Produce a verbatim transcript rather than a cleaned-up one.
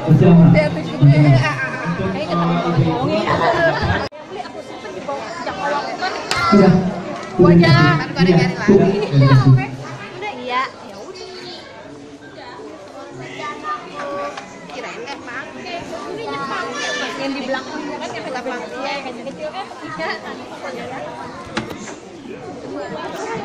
Dia tuh juga kayak ketemu ngomongin. Beli aku simpen di bawah jak awak kan. Wajah kan gua ada nyari lagi. Oke. Udah iya, ya udah. Kirain enggak pakai. Ini pakai yang di belakang kan yang kita pakai kecil-kecil eh iya.